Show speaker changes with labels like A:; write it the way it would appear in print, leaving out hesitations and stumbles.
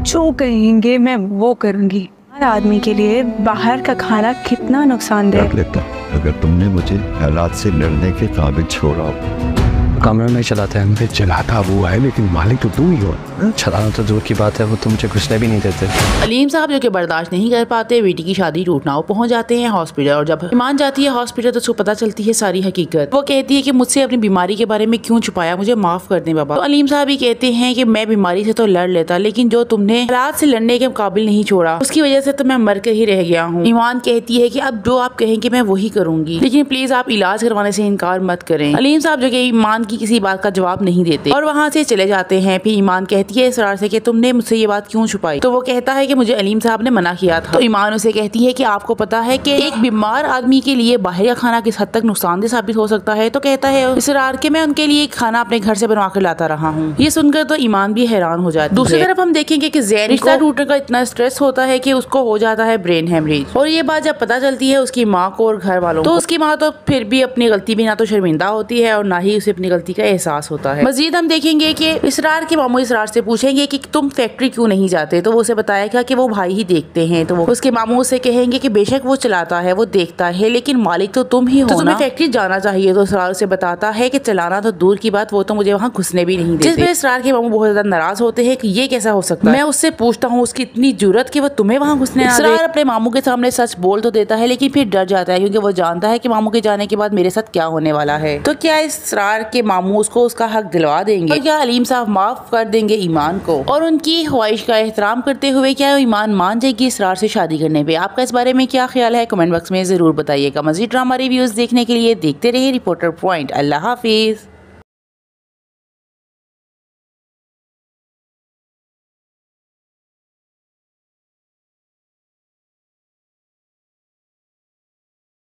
A: जो कहेंगे मैं वो करूंगी। हर आदमी के लिए बाहर का खाना कितना नुकसानदेह।
B: लेता अगर तुमने मुझे हालात से लड़ने के काबिल छोड़ा।
C: कमरा नहीं चलाते हैं। फिर चलाता वो है लेकिन मालिक तो तुम ही हो। चलाना तो दूर की बात है, वो तुम मुझे घुसने भी नहीं देते।
D: अलीम साहब जो कि बर्दाश्त नहीं कर पाते, बेटी की शादी टूटना, वो पहुंच जाते हैं हॉस्पिटल। और जब ईमान जाती है हॉस्पिटल तो उसको पता चलती है सारी हकीकत। वो कहती है कि मुझसे अपनी बीमारी के बारे में क्यों छुपाया, मुझे माफ कर दें बाबा। तो अलीम साहब ही कहते हैं कि मैं बीमारी से तो लड़ लेता, लेकिन जो तुमने हालात से लड़ने के काबिल नहीं छोड़ा, उसकी वजह से तो मैं मर कर ही रह गया हूँ। ईमान कहती है कि अब जो आप कहेंगे मैं वही करूंगी, लेकिन प्लीज आप इलाज करवाने से इनकार मत करें। अलीम साहब जो कि ईमान की किसी बात का जवाब नहीं देते और वहाँ से चले जाते हैं। फिर ईमान कहती है इसरार से कि तुमने मुझसे ये बात क्यों छुपाई। तो वो कहता है कि मुझे अलीम साहब ने मना किया था। तो ईमान उसे कहती है कि आपको पता है कि एक बीमार आदमी के लिए बाहर का खाना किस हद तक नुकसानदेह साबित हो सकता है। तो कहता है इसरार के मैं उनके लिए खाना अपने घर से बनवा कर लाता रहा हूँ। ये सुनकर तो ईमान भी हैरान हो जाता है। दूसरी तरफ हम देखेंगे कि ज़ैन रिश्ता टूटने का इतना स्ट्रेस होता है कि उसको हो जाता है ब्रेन हेमरेज। और ये बात जब पता चलती है उसकी माँ को और घर वालों को, तो उसकी माँ तो फिर भी अपनी गलती भी ना तो शर्मिंदा होती है और ना ही उसे अपनी गलती का एहसास होता है। मजीद हम देखेंगे कि इसरार के मामू इसरार से पूछेंगे कि तुम फैक्ट्री क्यों नहीं जाते। तो वो उसे बताएगा कि वो भाई ही देखते हैं। तो वो उसके मामू से कहेंगे कि बेशक वो चलाता है, वो देखता है, लेकिन मालिक तो तुम ही हो, तो तुम्हें फैक्ट्री जाना चाहिए। तो इसरार उसे बताता है कि चलाना तो दूर की बात, वो तो मुझे वहाँ घुसने भी नहीं देते। जिसमें इसरार के मामू बहुत ज्यादा नाराज होते हैं कि ये कैसा हो सकता है। मैं उससे पूछता हूँ उसकी इतनी जुर्रत कि वो तुम्हें वहाँ घुसने ना दे। इसरार अपने मामू के सामने सच बोल तो देता है, लेकिन फिर डर जाता है क्योंकि वो जानता है कि मामू के जाने के बाद मेरे साथ क्या होने वाला है। तो क्या इसरार के मामू उसको उसका हक दिलवा देंगे और क्या अलीम साहब माफ कर देंगे ईमान को और उनकी ख्वाहिश का एहतराम करते हुए क्या ईमान मान जाएगी इसरार से शादी करने पे। आपका इस बारे में क्या ख्याल है, कमेंट बॉक्स में जरूर बताइएगा। मज़ीद ड्रामा रिव्यूज देखने के लिए देखते रहिए रिपोर्टर पॉइंट। अल्लाह हाफिज।